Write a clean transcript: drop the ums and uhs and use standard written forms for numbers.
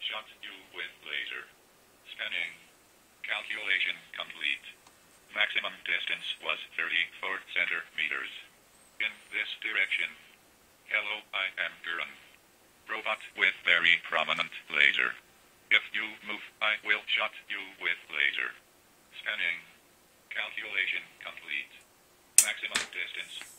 Shot you with laser. Scanning. Calculation complete. Maximum distance was 34 centimeters. In this direction. Hello, I am Gurun. Robot with very prominent laser. If you move, I will shot you with laser. Scanning. Calculation complete. Maximum distance